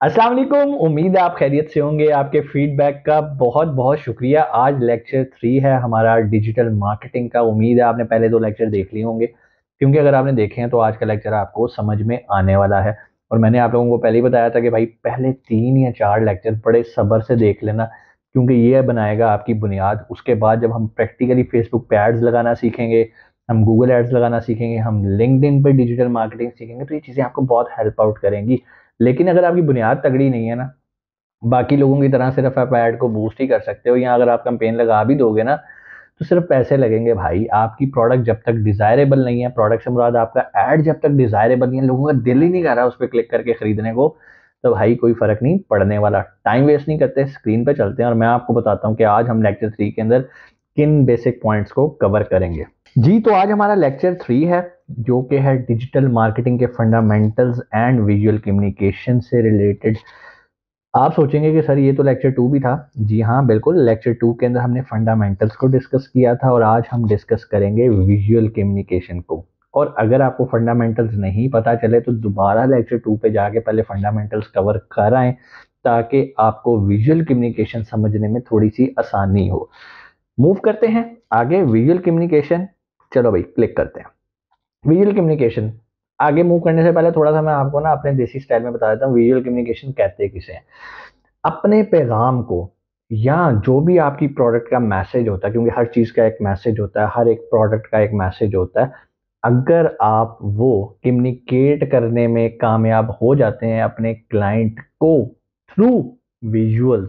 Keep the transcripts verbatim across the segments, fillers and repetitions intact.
अस्सलाम वालेकुम। उम्मीद है आप खैरियत से होंगे। आपके फीडबैक का बहुत बहुत शुक्रिया। आज लेक्चर थ्री है हमारा डिजिटल मार्केटिंग का। उम्मीद है आपने पहले दो लेक्चर देख लिए होंगे, क्योंकि अगर आपने देखे हैं तो आज का लेक्चर आपको समझ में आने वाला है। और मैंने आप लोगों को पहले ही बताया था कि भाई पहले तीन या चार लेक्चर बड़े सब्र से देख लेना, क्योंकि ये बनाएगा आपकी बुनियाद। उसके बाद जब हम प्रैक्टिकली फेसबुक पे एड्स लगाना सीखेंगे, हम गूगल एड्स लगाना सीखेंगे, हम लिंक्डइन पे डिजिटल मार्केटिंग सीखेंगे, तो ये चीज़ें आपको बहुत हेल्प आउट करेंगी। लेकिन अगर आपकी बुनियाद तगड़ी नहीं है ना, बाकी लोगों की तरह सिर्फ आप ऐड को बूस्ट ही कर सकते हो, या अगर आप कैंपेन लगा भी दोगे ना तो सिर्फ पैसे लगेंगे भाई। आपकी प्रोडक्ट जब तक डिजायरेबल नहीं है, प्रोडक्ट से मुराद आपका ऐड जब तक डिजायरेबल नहीं है, लोगों का दिल ही नहीं कर रहा उस पर क्लिक करके खरीदने को, तो भाई कोई फर्क नहीं पड़ने वाला। टाइम वेस्ट नहीं करते, स्क्रीन पे चलते हैं और मैं आपको बताता हूँ कि आज हम लेक्चर थ्री के अंदर किन बेसिक पॉइंट्स को कवर करेंगे। जी, तो आज हमारा लेक्चर थ्री है, जो कि है डिजिटल मार्केटिंग के फंडामेंटल्स एंड विजुअल कम्युनिकेशन से रिलेटेड। आप सोचेंगे कि सर ये तो लेक्चर टू भी था। जी हाँ, बिल्कुल, लेक्चर टू के अंदर हमने फंडामेंटल्स को डिस्कस किया था और आज हम डिस्कस करेंगे विजुअल कम्युनिकेशन को। और अगर आपको फंडामेंटल्स नहीं पता चले तो दोबारा लेक्चर टू पे जाके पहले फंडामेंटल्स कवर कर आएं, ताकि आपको विजुअल कम्युनिकेशन समझने में थोड़ी सी आसानी हो। मूव करते हैं आगे। विजुअल कम्युनिकेशन, चलो भाई क्लिक करते हैं। विजुअल कम्युनिकेशन, आगे मूव करने से पहले थोड़ा सा मैं आपको ना अपने देसी स्टाइल में बता देता हूँ विजुअल कम्युनिकेशन कहते किसे हैं। अपने पैगाम को, या जो भी आपकी प्रोडक्ट का मैसेज होता है, क्योंकि हर चीज का एक मैसेज होता है, हर एक प्रोडक्ट का एक मैसेज होता है, अगर आप वो कम्युनिकेट करने में कामयाब हो जाते हैं अपने क्लाइंट को थ्रू विजुअल्स,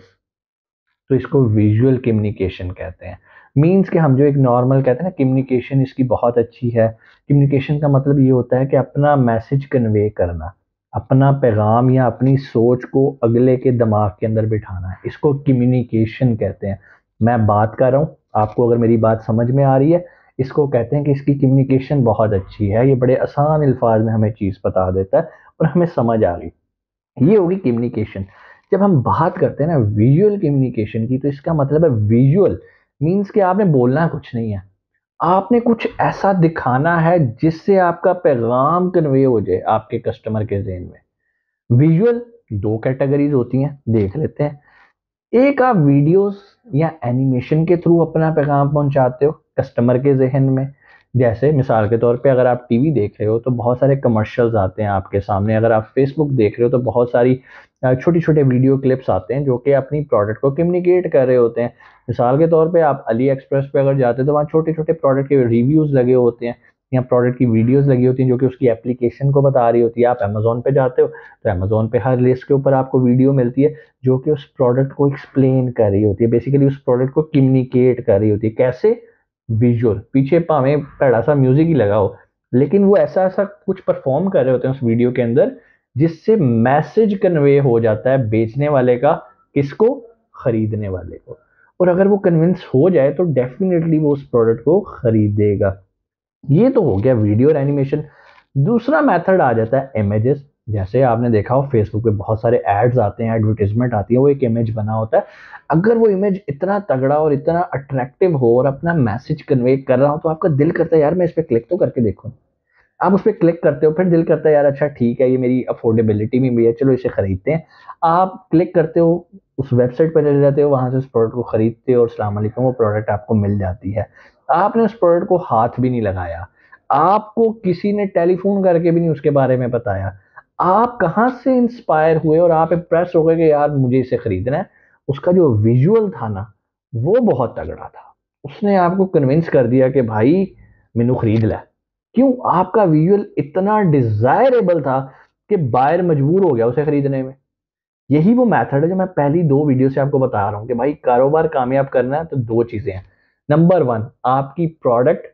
तो इसको विजुअल कम्युनिकेशन कहते हैं। मीन्स कि हम जो एक नॉर्मल कहते हैं ना कम्युनिकेशन इसकी बहुत अच्छी है। कम्युनिकेशन का मतलब ये होता है कि अपना मैसेज कन्वे करना, अपना पैगाम या अपनी सोच को अगले के दिमाग के अंदर बिठाना है, इसको कम्युनिकेशन कहते हैं। मैं बात कर रहा हूँ, आपको अगर मेरी बात समझ में आ रही है, इसको कहते हैं कि इसकी कम्युनिकेशन बहुत अच्छी है। ये बड़े आसान अल्फाज में हमें चीज़ बता देता है और हमें समझ आ गई। ये होगी कम्युनिकेशन। जब हम बात करते हैं ना विजुअल कम्युनिकेशन की, तो इसका मतलब है विजुअल मींस कि आपने बोलना कुछ नहीं है, आपने कुछ ऐसा दिखाना है जिससे आपका पैगाम कन्वे हो जाए आपके कस्टमर के ज़हन में। विजुअल दो कैटेगरीज होती हैं, देख लेते हैं। एक, आप वीडियोस या एनिमेशन के थ्रू अपना पैगाम पहुंचाते हो कस्टमर के जहन में। जैसे मिसाल के तौर पे अगर आप टीवी देख रहे हो तो बहुत सारे कमर्शियल्स आते हैं आपके सामने, अगर आप फेसबुक देख रहे हो तो बहुत सारी छोटी छोटे वीडियो क्लिप्स आते हैं जो कि अपनी प्रोडक्ट को कम्युनिकेट कर रहे होते हैं। मिसाल के तौर पे आप अली एक्सप्रेस पे अगर जाते हो तो वहाँ छोटे छोटे प्रोडक्ट के रिव्यूज लगे होते हैं या प्रोडक्ट की वीडियोस लगी होती हैं जो कि उसकी एप्लीकेशन को बता रही होती है। आप अमेजोन पे जाते हो तो अमेजोन पे हर लिस्ट के ऊपर आपको वीडियो मिलती है जो कि उस प्रोडक्ट को एक्सप्लेन कर रही होती है, बेसिकली उस प्रोडक्ट को कम्युनिकेट कर रही होती है। कैसे? विजुअल, पीछे भाਵੇਂ भैड़ा सा म्यूजिक ही लगा हो, लेकिन वो ऐसा ऐसा कुछ परफॉर्म कर रहे होते हैं उस वीडियो के अंदर जिससे मैसेज कन्वे हो जाता है बेचने वाले का, किसको? खरीदने वाले को। और अगर वो कन्विंस हो जाए तो डेफिनेटली वो उस प्रोडक्ट को खरीदेगा। ये तो हो गया वीडियो और एनिमेशन। दूसरा मेथड आ जाता है इमेजेस। जैसे आपने देखा हो फेसबुक पे बहुत सारे एड्स आते हैं, एडवर्टीजमेंट आती है, वो एक इमेज बना होता है। अगर वो इमेज इतना तगड़ा और इतना अट्रैक्टिव हो और अपना मैसेज कन्वे कर रहा हो तो आपका दिल करता है यार मैं इस पर क्लिक तो करके देखूं। आप उस पर क्लिक करते हो, फिर दिल करता है यार अच्छा ठीक है ये मेरी अफोर्डेबिलिटी में भी है, चलो इसे खरीदते हैं। आप क्लिक करते हो, उस वेबसाइट पर चले जाते हो, वहां से उस प्रोडक्ट को खरीदते हो और अस्सलाम वालेकुम वो प्रोडक्ट आपको मिल जाती है। आपने उस प्रोडक्ट को हाथ भी नहीं लगाया, आपको किसी ने टेलीफोन करके भी नहीं उसके बारे में बताया, आप कहाँ से इंस्पायर हुए और आप इम्प्रेस हो गए कि यार मुझे इसे खरीदना है। उसका जो विजुअल था ना वो बहुत तगड़ा था, उसने आपको कन्विंस कर दिया कि भाई मैनू खरीद ला। क्यों? आपका विजुअल इतना डिजायरेबल था कि बायर मजबूर हो गया उसे खरीदने में। यही वो मेथड है जो मैं पहली दो वीडियो से आपको बता रहा हूं कि भाई कारोबार कामयाब करना है तो दो चीजें हैं। नंबर वन, आपकी प्रोडक्ट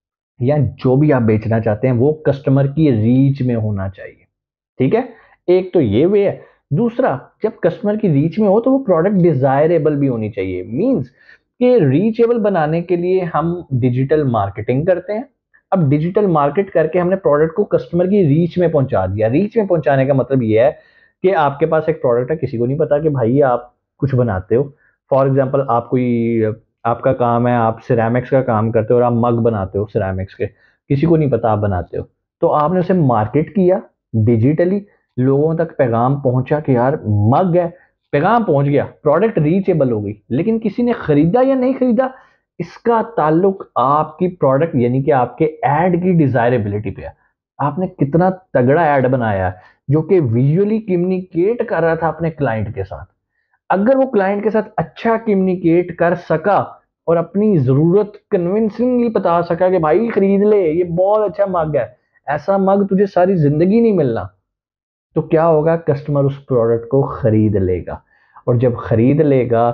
या जो भी आप बेचना चाहते हैं वो कस्टमर की रीच में होना चाहिए। ठीक है, एक तो ये वे है। दूसरा, जब कस्टमर की रीच में हो तो वो प्रोडक्ट डिजायरेबल भी होनी चाहिए। मींस कि रीचेबल बनाने के लिए हम डिजिटल मार्केटिंग करते हैं। अब डिजिटल मार्केट करके हमने प्रोडक्ट को कस्टमर की रीच में पहुंचा दिया। रीच में पहुंचाने का मतलब ये है कि आपके पास एक प्रोडक्ट है, किसी को नहीं पता कि भाई आप कुछ बनाते हो। फॉर एग्जाम्पल, आप कोई, आपका काम है, आप सिरेमिक्स का काम करते हो और आप मग बनाते हो सिरेमिक्स के, किसी को नहीं पता आप बनाते हो, तो आपने उसे मार्केट किया डिजिटली, लोगों तक पैगाम पहुंचा कि यार मग है, पैगाम पहुंच गया, प्रोडक्ट रीचेबल हो गई, लेकिन किसी ने खरीदा या नहीं खरीदा, इसका ताल्लुक आपकी प्रोडक्ट यानी कि आपके एड की डिजायरेबिलिटी पे है। आपने कितना तगड़ा एड बनाया है जो कि विजुअली कम्युनिकेट कर रहा था अपने क्लाइंट के साथ। अगर वो क्लाइंट के साथ अच्छा कम्युनिकेट कर सका और अपनी जरूरत कन्विंसिंगली बता सका कि भाई खरीद ले, ये बहुत अच्छा मग है, ऐसा मग तुझे सारी जिंदगी नहीं मिलना, तो क्या होगा, कस्टमर उस प्रोडक्ट को खरीद लेगा। और जब खरीद लेगा,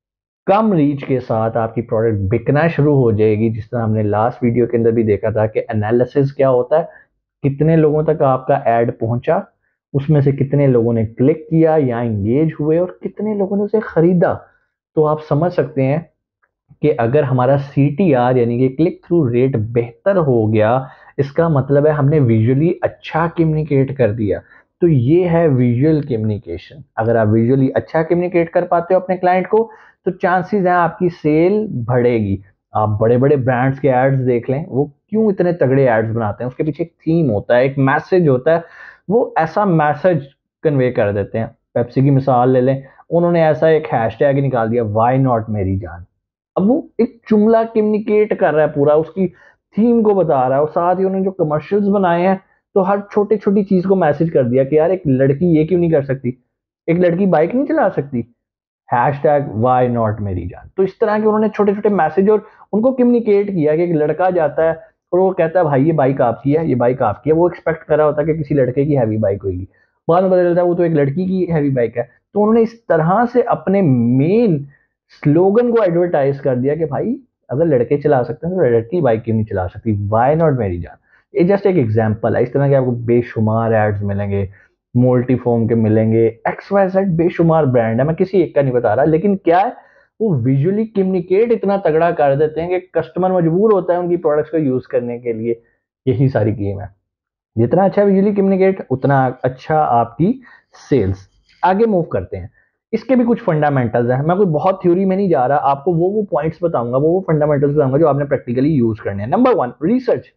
कम रीच के साथ आपकी प्रोडक्ट बिकना शुरू हो जाएगी। जिस तरह हमने लास्ट वीडियो के अंदर भी देखा था कि एनालिसिस क्या होता है, कितने लोगों तक आपका एड पहुंचा, उसमें से कितने लोगों ने क्लिक किया या एंगेज हुए और कितने लोगों ने उसे खरीदा। तो आप समझ सकते हैं कि अगर हमारा सी टी आर यानी कि क्लिक थ्रू रेट बेहतर हो गया, इसका मतलब है हमने विजुअली अच्छा कम्युनिकेट कर दिया। तो ये है विजुअल कम्युनिकेशन। अगर आप विजुअली अच्छा कम्युनिकेट कर पाते हो अपने क्लाइंट को, तो चांसेस हैं आपकी सेल बढ़ेगी। आप बड़े बड़े ब्रांड्स के एड्स देख लें, वो क्यों इतने तगड़े एड्स बनाते हैं, उसके पीछे एक थीम होता है, एक मैसेज होता है, वो ऐसा मैसेज कन्वे कर देते हैं। पेप्सी की मिसाल ले लें, उन्होंने ऐसा एक हैशटैग निकाल दिया, वाई नॉट मेरी जान। अब वो एक जुमला कम्युनिकेट कर रहा है, पूरा उसकी थीम को बता रहा है, और साथ ही उन्होंने जो कमर्शियल्स बनाए हैं, तो हर छोटी छोटी चीज को मैसेज कर दिया कि यार एक लड़की ये क्यों नहीं कर सकती, एक लड़की बाइक नहीं चला सकती, हैश टैग वाई नॉट मेरी जान। तो इस तरह के उन्होंने छोटे छोटे मैसेज और उनको कम्युनिकेट किया कि एक लड़का जाता है और वो कहता है भाई ये बाइक आपकी है, ये बाइक आपकी है, वो एक्सपेक्ट कर रहा होता है कि किसी लड़के की हैवी बाइक होगी, बाद में पता चलता है वो तो एक लड़की की हैवी बाइक है। तो उन्होंने इस तरह से अपने मेन स्लोगन को एडवर्टाइज कर दिया कि भाई अगर लड़के चला सकते हैं तो लड़की बाइक क्यों नहीं चला सकती, वाई नॉट मेरी जान। ये जस्ट एक एग्जाम्पल है, इस तरह के आपको बेशुमार एड्स मिलेंगे, मोल्टीफोम के मिलेंगे, एक्स वाई जेड बेशुमार ब्रांड है, मैं किसी एक का नहीं बता रहा, लेकिन क्या है, वो विजुअली कम्युनिकेट इतना तगड़ा कर देते हैं कि कस्टमर मजबूर होता है उनकी प्रोडक्ट्स को यूज करने के लिए। यही सारी गेम है, जितना अच्छा विजुअली कम्युनिकेट उतना अच्छा आपकी सेल्स। आगे मूव करते हैं, इसके भी कुछ फंडामेंटल्स हैं, मैं कोई बहुत थ्योरी में नहीं जा रहा, आपको वो वो पॉइंट्स बताऊंगा, वो वो फंडामेंटल्स बताऊंगा जो आपने प्रैक्टिकली यूज करने हैं। Number one, research.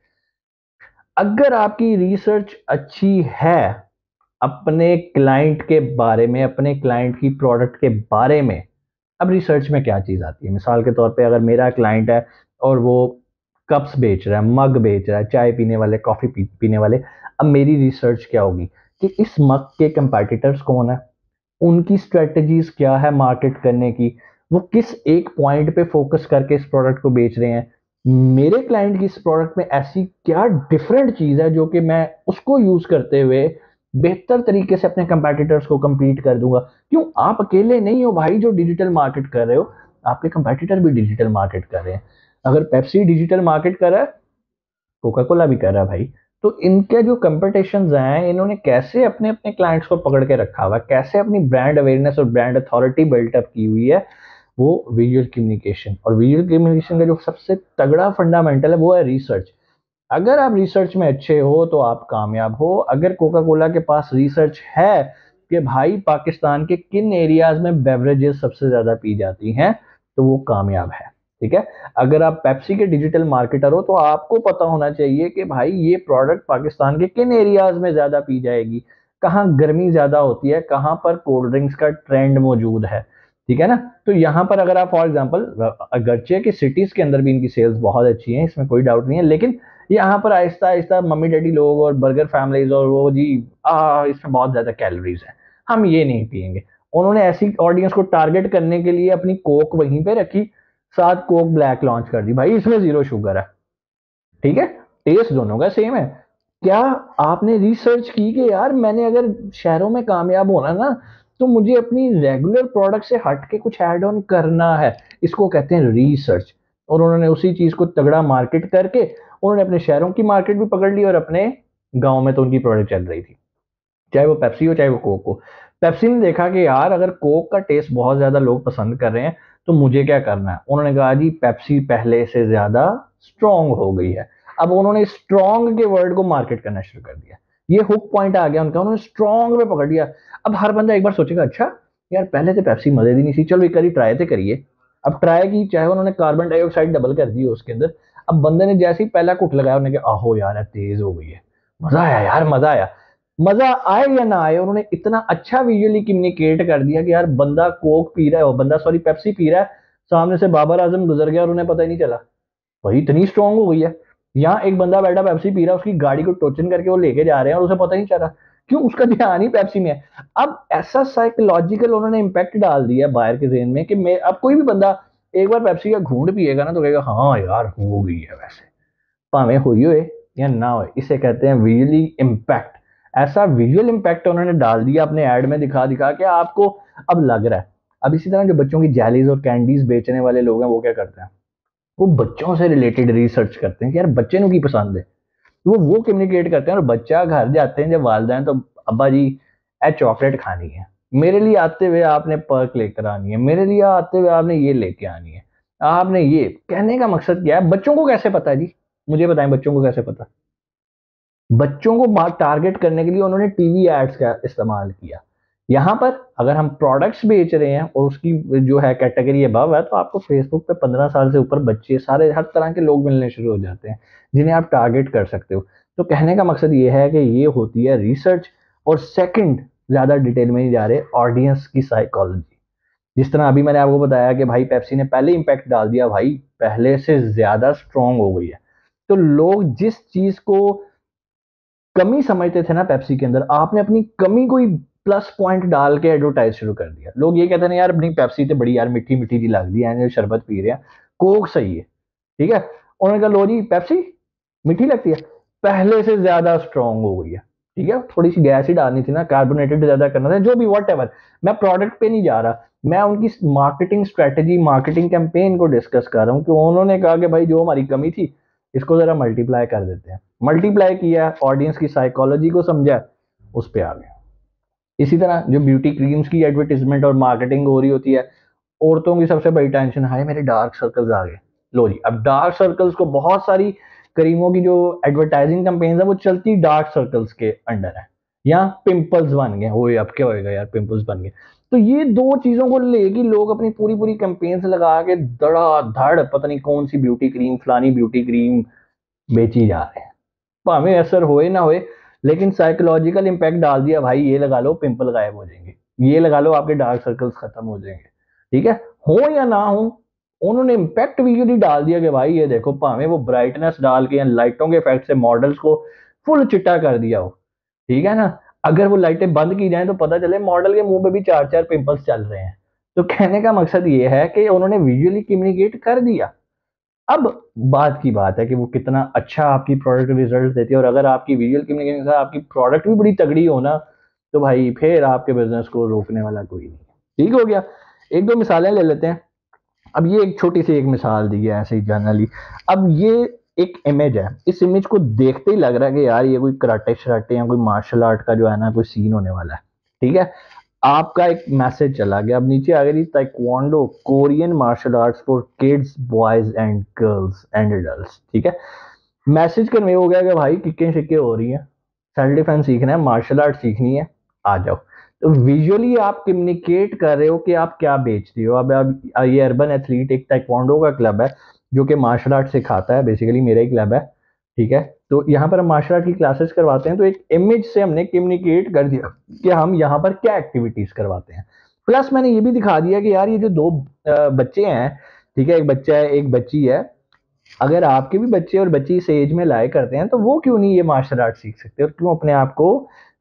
अगर आपकी रिसर्च अच्छी है अपने क्लाइंट के बारे में, अपने क्लाइंट की प्रोडक्ट के बारे में, अब रिसर्च में क्या चीज आती है, मिसाल के तौर पे अगर मेरा क्लाइंट है और वो कप्स बेच रहा है, मग बेच रहा है, चाय पीने वाले, कॉफी पी, पीने वाले, अब मेरी रिसर्च क्या होगी कि इस मग के कंपेटिटर्स कौन है, उनकी स्ट्रेटजीज क्या है मार्केट करने की, वो किस एक पॉइंट पे फोकस करके इस प्रोडक्ट को बेच रहे हैं, मेरे क्लाइंट की इस प्रोडक्ट में ऐसी क्या डिफरेंट चीज है जो कि मैं उसको यूज करते हुए बेहतर तरीके से अपने कंपेटिटर्स को compete कर दूंगा। क्यों, आप अकेले नहीं हो भाई जो डिजिटल मार्केट कर रहे हो, आपके कंपेटिटर भी डिजिटल मार्केट कर रहे हैं। अगर पेप्सी डिजिटल मार्केट कर रहा है, कोका कोला भी कर रहा है भाई। तो इनके जो कंपटीशन हैं, इन्होंने कैसे अपने अपने क्लाइंट्स को पकड़ के रखा हुआ है, कैसे अपनी ब्रांड अवेयरनेस और ब्रांड अथॉरिटी बिल्टअप की हुई है, वो विजुअल कम्युनिकेशन। और विजुअल कम्युनिकेशन का जो सबसे तगड़ा फंडामेंटल है वो है रिसर्च। अगर आप रिसर्च में अच्छे हो तो आप कामयाब हो। अगर कोका कोला के पास रिसर्च है कि भाई पाकिस्तान के किन एरियाज में बेवरेजेस सबसे ज्यादा पी जाती हैं, तो वो कामयाब है। ठीक है, अगर आप पेप्सी के डिजिटल मार्केटर हो तो आपको पता होना चाहिए कि भाई ये प्रोडक्ट पाकिस्तान के किन एरियाज में ज्यादा पी जाएगी, कहाँ गर्मी ज्यादा होती है, कहाँ पर कोल्ड ड्रिंक्स का ट्रेंड मौजूद है। ठीक है ना। तो यहाँ पर अगर आप फॉर एग्जांपल, अगरचे कि सिटीज के अंदर भी इनकी सेल्स बहुत अच्छी हैं, इसमें कोई डाउट नहीं है, लेकिन यहाँ पर आहिस्ता आहिस्ता मम्मी डैडी लोग और बर्गर फैमिलीज और वो जी, आ, इसमें बहुत ज्यादा कैलोरीज है, हम ये नहीं पियेंगे। उन्होंने ऐसी ऑडियंस को टारगेट करने के लिए अपनी कोक वहीं पे रखी, साथ कोक ब्लैक लॉन्च कर दी, भाई इसमें जीरो शुगर है। ठीक है, टेस्ट दोनों का सेम है। क्या आपने रिसर्च की कि यार मैंने अगर शहरों में कामयाब होना ना, तो मुझे अपनी रेगुलर प्रोडक्ट से हट के कुछ ऐड ऑन करना है, इसको कहते हैं रिसर्च। और उन्होंने उसी चीज को तगड़ा मार्केट करके उन्होंने अपने शहरों की मार्केट भी पकड़ ली और अपने गांव में तो उनकी प्रोडक्ट चल रही थी, चाहे वो पेप्सी हो चाहे वो कोक हो। पेप्सी ने देखा कि यार अगर कोक का टेस्ट बहुत ज्यादा लोग पसंद कर रहे हैं, तो मुझे क्या करना है, उन्होंने कहा जी पेप्सी पहले से ज्यादा स्ट्रांग हो गई है। अब उन्होंने स्ट्रांग के वर्ड को मार्केट करना शुरू कर दिया, ये हुक पॉइंट आ गया उनका, उन्होंने स्ट्रांग पे पकड़ लिया। अब हर बंदा एक बार सोचेगा, अच्छा यार पहले तो पेप्सी मजे दी नहीं थी, चलो एक बार ट्राई तो करिए। अब ट्राई की, चाहे उन्होंने कार्बन डाइऑक्साइड डबल कर दी उसके अंदर। अब बंदे ने जैसे ही पहला कुट लगाया, उन्होंने कहा आहो यार तेज हो गई है, मजा आया यार, मजा आया। मजा आए या ना आए, उन्होंने इतना अच्छा विजुअली कम्युनिकेट कर दिया कि यार बंदा कोक पी रहा है, वो बंदा सॉरी पेप्सी पी रहा है, सामने से बाबर आजम गुजर गया और उन्हें पता ही नहीं चला। भाई इतनी स्ट्रांग हो गई है। यहाँ एक बंदा बैठा पेप्सी पी रहा है, उसकी गाड़ी को टोचन करके वो लेके जा रहे हैं और उसे पता ही नहीं चल रहा, क्यों? उसका ध्यान ही पेप्सी में है। अब ऐसा साइकोलॉजिकल उन्होंने इम्पैक्ट डाल दिया बाहर के जेहन में कि मैं अब कोई भी बंदा एक बार पेप्सी का घूंट पिएगा ना तो कहेगा हाँ यार हो गई है वैसे, भावें हुई होए या ना होए। इसे कहते हैं विजुअली इम्पैक्ट। ऐसा विजुअल इम्पैक्ट उन्होंने डाल दिया अपने एड में दिखा दिखा के आपको अब लग रहा है। अब इसी तरह जो बच्चों की जैलीज और कैंडीज बेचने वाले लोग हैं वो क्या करते हैं, वो बच्चों से रिलेटेड रिसर्च करते हैं कि यार बच्चे को की पसंद है, तो वो वो कम्युनिकेट करते हैं और बच्चा घर जाते हैं जब वालदैन, तो अब्बा जी ए चॉकलेट खानी है, मेरे लिए आते हुए आपने पर्क लेकर आनी है, मेरे लिए आते हुए आपने ये लेके आनी है, आपने ये कहने का मकसद क्या है? बच्चों को कैसे पता है जी? मुझे बताएं बच्चों को कैसे पता? बच्चों को टारगेट करने के लिए उन्होंने टीवी एड्स का इस्तेमाल किया। यहाँ पर अगर हम प्रोडक्ट्स बेच रहे हैं और उसकी जो है कैटेगरी अबव है, तो आपको फेसबुक पे पंद्रह साल से ऊपर बच्चे सारे हर तरह के लोग मिलने शुरू हो जाते हैं जिन्हें आप टारगेट कर सकते हो। तो कहने का मकसद ये है कि ये होती है रिसर्च। और सेकंड, ज्यादा डिटेल में नहीं जा रहे, ऑडियंस की साइकोलॉजी। जिस तरह अभी मैंने आपको बताया कि भाई पेप्सी ने पहले इंपैक्ट डाल दिया, भाई पहले से ज्यादा स्ट्रांग हो गई है। तो लोग जिस चीज को कमी समझते थे ना पेप्सी के अंदर, आपने अपनी कमी को ही प्लस पॉइंट डाल के एडवर्टाइज शुरू कर दिया। लोग ये कहते हैं यार अपनी पेप्सी तो बड़ी यार मिट्टी मिट्टी जी लगती है, जो शरबत पी रहे हैं, कोक सही है, ठीक है। उन्होंने कहा लो जी पेप्सी मीठी लगती है, पहले से ज्यादा स्ट्रांग हो गई है, ठीक है। थोड़ी सी गैस ही डालनी थी ना, कार्बोनेटेड ज्यादा करना था, जो भी वट एवर। मैं प्रोडक्ट पे नहीं जा रहा, मैं उनकी मार्केटिंग स्ट्रेटेजी, मार्केटिंग कैंपेन को डिस्कस कर रहा हूँ कि उन्होंने कहा कि भाई जो हमारी कमी थी इसको जरा मल्टीप्लाई कर देते हैं। मल्टीप्लाई किया, ऑडियंस की साइकोलॉजी को समझा, उस पर आ गया। इसी तरह जो ब्यूटी क्रीम्स की एडवर्टीजमेंट और मार्केटिंग हो रही होती है, औरतों की सबसे बड़ी टेंशन है मेरे डार्क सर्कल्स आ गए। लो जी, अब डार्क सर्कल्स को बहुत सारी क्रीमों की जो एडवर्टाइजिंग कैंपेन है वो चलती डार्क सर्कल्स के अंडर है, या पिंपल्स बन गए, ओए अब क्या होएगा यार पिंपल्स बन गए। तो ये दो चीजों को लेके लोग अपनी पूरी पूरी कैंपेन्स लगा के धड़ाधड़ पता नहीं कौन सी ब्यूटी क्रीम, फलानी ब्यूटी क्रीम बेची जा रहे हैं। भावें असर होए ना होए, लेकिन साइकोलॉजिकल इम्पैक्ट डाल दिया, भाई ये लगा लो पिंपल गायब हो जाएंगे, ये लगा लो आपके डार्क सर्कल्स खत्म हो जाएंगे, ठीक है। हो या ना हो, उन्होंने इम्पैक्ट विजुअली डाल दिया कि भाई ये देखो, भावें वो ब्राइटनेस डाल के या लाइटों के इफेक्ट से मॉडल्स को फुल चिट्टा कर दिया हो, ठीक है ना। अगर वो लाइटें बंद की जाएं तो पता चले मॉडल के मुंह पे भी चार चार पिंपल्स चल रहे हैं। तो कहने का मकसद ये है कि उन्होंने विजुअली कम्युनिकेट कर दिया। अब बात की बात है कि वो कितना अच्छा आपकी प्रोडक्ट रिजल्ट देती है, और अगर आपकी विजुअल कम्युनिकेशन के साथ आपकी प्रोडक्ट भी बड़ी तगड़ी हो ना, तो भाई फिर आपके बिजनेस को रोकने वाला कोई नहीं है। ठीक हो गया। एक दो मिसालें ले लेते हैं। अब ये एक छोटी सी एक मिसाल दी है ऐसे ही जनरली। अब ये एक इमेज है, इस इमेज को देखते ही लग रहा है कि यार ये कोई कराटे शराटे या कोई मार्शल आर्ट का जो है ना कोई सीन होने वाला है, ठीक है। आपका एक मैसेज चला गया, अब नीचे आ गई taekwondo Korean martial arts for kids boys and girls and adults, ठीक है। मैसेज कन्वे हो गया कि भाई किक्के शिक्के हो रही है, सेल्फ डिफेंस सीखना है, मार्शल आर्ट सीखनी है, आ जाओ। तो विजुअली आप कम्युनिकेट कर रहे हो कि आप क्या बेच रहे हो। अब अब ये अर्बन एथलीट एक ताइक्वांडो का क्लब है जो कि मार्शल आर्ट सिखाता है, बेसिकली मेरा ही क्लब है, ठीक है। तो यहाँ पर हम मार्शल आर्ट की क्लासेस करवाते हैं, तो एक इमेज से हमने कम्युनिकेट कर दिया कि हम यहाँ पर क्या एक्टिविटीज करवाते हैं। प्लस मैंने ये भी दिखा दिया कि यार ये जो दो बच्चे हैं, ठीक है, एक बच्चा है एक बच्ची है, अगर आपके भी बच्चे और बच्ची इस एज में लाए करते हैं तो वो क्यों नहीं ये मार्शल आर्ट सीख सकते, और क्यों अपने आप को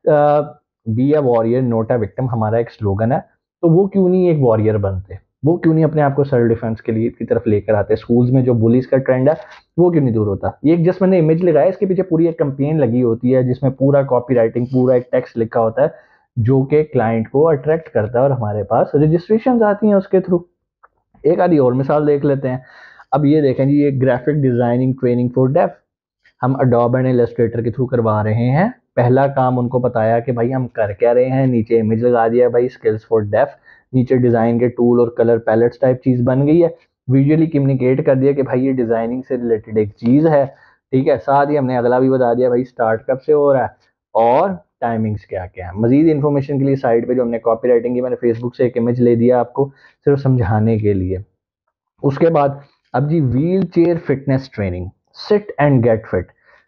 be a warrior not a victim हमारा एक स्लोगन है, तो वो क्यों नहीं एक वॉरियर बनते, वो क्यों नहीं अपने आप को सेल्फ डिफेंस के लिए की तरफ लेकर आते। स्कूल्स में जो बुलीज का ट्रेंड है वो क्यों नहीं दूर होता। ये एक जस्ट मैंने इमेज लगाया, इसके पीछे पूरी एक कंपेन लगी होती है जिसमें पूरा कॉपी राइटिंग, पूरा एक टेक्स्ट लिखा होता है जो कि क्लाइंट को अट्रैक्ट करता है, और हमारे पास रजिस्ट्रेशन आती हैं उसके थ्रू। एक आधी और मिसाल देख लेते हैं। अब ये देखें जी, ये graphic designing training for deaf हम अडोब एंड इलस्ट्रेटर के थ्रू करवा रहे हैं। पहला काम उनको बताया कि भाई हम कर क्या रहे हैं, नीचे इमेज लगा दिया भाई स्किल्स फॉर डेफ, नीचे डिजाइन के टूल और कलर पैलेट्स टाइप चीज बन गई है। विजुअली कम्युनिकेट कर दिया कि भाई ये डिजाइनिंग से रिलेटेड एक चीज है, ठीक है। साथ ही हमने अगला भी बता दिया भाई स्टार्ट कब से हो रहा है और टाइमिंग्स क्या क्या है। मजीद इन्फॉर्मेशन के लिए साइड पे जो हमने कॉपी राइटिंग की, मैंने फेसबुक से एक इमेज ले दिया आपको सिर्फ समझाने के लिए। उसके बाद अब जी wheel chair fitness training, sit and get fit.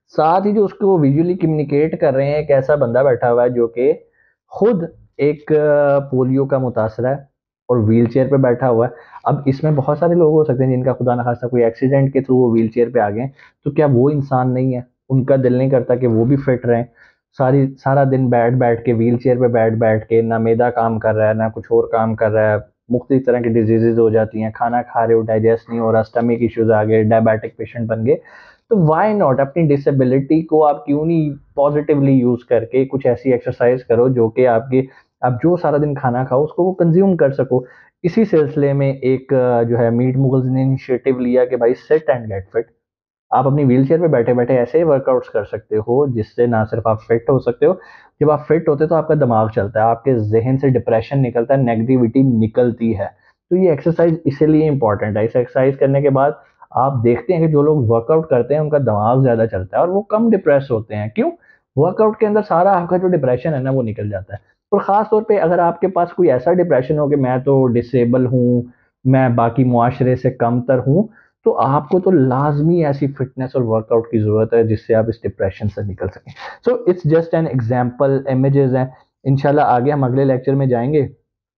साथ ही जो उसको विजुअली कम्युनिकेट कर रहे हैं, एक ऐसा बंदा बैठा हुआ है जो कि खुद एक पोलियो का मुतासरा है और व्हील चेयर पे बैठा हुआ है। अब इसमें बहुत सारे लोग हो सकते हैं जिनका खुदा न खास्ता कोई एक्सीडेंट के थ्रू वो व्हील चेयर पे आ गए, तो क्या वो इंसान नहीं है? उनका दिल नहीं करता कि वो भी फिट रहें? सारी सारा दिन बैठ बैठ के व्हील चेयर पे बैठ बैठ के ना मैदा काम कर रहा है ना कुछ और काम कर रहा है, मुख्तलिफ तरह की डिजीजेज हो जाती हैं, खाना खा रहे हो डाइजेस्ट नहीं हो रहा, स्टमक इश्यूज आ गए, डायबिटिक पेशेंट बन गए। तो वाई नॉट अपनी डिसेबिलिटी को आप क्यों नहीं पॉजिटिवली यूज करके कुछ ऐसी एक्सरसाइज करो जो कि आपके आप जो सारा दिन खाना खाओ उसको वो कंज्यूम कर सको। इसी सिलसिले में एक जो है मीट मुगल्स ने इनिशिएटिव लिया कि भाई सिट एंड गेट फिट। आप अपनी व्हीलचेयर पे बैठे बैठे ऐसे वर्कआउट्स कर सकते हो जिससे ना सिर्फ आप फिट हो सकते हो, जब आप फिट होते हो तो आपका दिमाग चलता है, आपके जहन से डिप्रेशन निकलता है, नेगेटिविटी निकलती है। तो ये एक्सरसाइज इसीलिए इंपॉर्टेंट है। इस एक्सरसाइज करने के बाद आप देखते हैं कि जो लोग वर्कआउट करते हैं उनका दिमाग ज्यादा चलता है और वो कम डिप्रेस होते हैं। क्यों? वर्कआउट के अंदर सारा आपका जो डिप्रेशन है ना वो निकल जाता है। और खास तौर पे अगर आपके पास कोई ऐसा डिप्रेशन हो कि मैं तो डिसेबल हूँ, मैं बाकी मुआशरे से कमतर हूँ, तो आपको तो लाजमी ऐसी फिटनेस और वर्कआउट की जरूरत है जिससे आप इस डिप्रेशन से निकल सकें। So it's just an example, images हैं। इंशाल्लाह आगे हम अगले लेक्चर में जाएंगे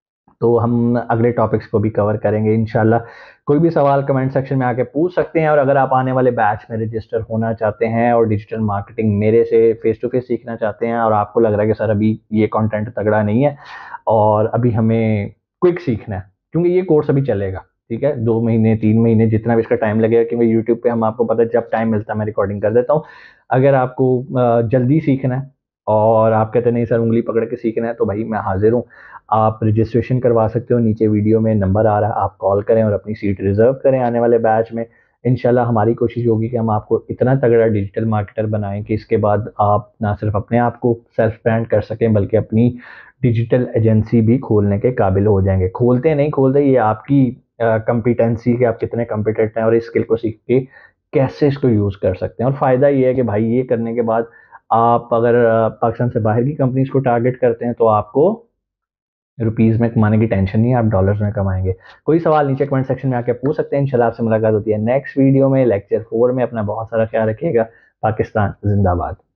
तो हम अगले टॉपिक्स को भी कवर करेंगे इंशाल्लाह। कोई भी सवाल कमेंट सेक्शन में आके पूछ सकते हैं, और अगर आप आने वाले बैच में रजिस्टर होना चाहते हैं और डिजिटल मार्केटिंग मेरे से फेस टू फेस सीखना चाहते हैं और आपको लग रहा है कि सर अभी ये कंटेंट तगड़ा नहीं है और अभी हमें क्विक सीखना है, क्योंकि ये कोर्स अभी चलेगा, ठीक है, दो महीने तीन महीने जितना भी इसका टाइम लगेगा, क्योंकि यूट्यूब पे हम आपको पता है जब टाइम मिलता है मैं रिकॉर्डिंग कर देता हूँ। अगर आपको अ, जल्दी सीखना है और आप कहते नहीं सर उंगली पकड़ के सीखना है, तो भाई मैं हाजिर हूँ। आप रजिस्ट्रेशन करवा सकते हो, नीचे वीडियो में नंबर आ रहा है, आप कॉल करें और अपनी सीट रिजर्व करें आने वाले बैच में। इंशाल्लाह हमारी कोशिश होगी कि हम आपको इतना तगड़ा डिजिटल मार्केटर बनाएं कि इसके बाद आप ना सिर्फ अपने आप को सेल्फ ब्रांड कर सकें बल्कि अपनी डिजिटल एजेंसी भी खोलने के काबिल हो जाएंगे। खोलते नहीं खोलते ये आपकी कंपिटेंसी कि आप कितने कम्पिटेंट हैं और इस स्किल को सीख के कैसे इसको यूज कर सकते हैं। और फायदा ये है कि भाई ये करने के बाद आप अगर अ, पाकिस्तान से बाहर की कंपनीज को टारगेट करते हैं तो आपको रुपीज में कमाने की टेंशन नहीं है, आप डॉलर्स में कमाएंगे। कोई सवाल नीचे कमेंट सेक्शन में आके पूछ सकते हैं। इंशाल्लाह आपसे मुलाकात होती है नेक्स्ट वीडियो में, लेक्चर फोर में। अपना बहुत सारा ख्याल रखिएगा। पाकिस्तान जिंदाबाद।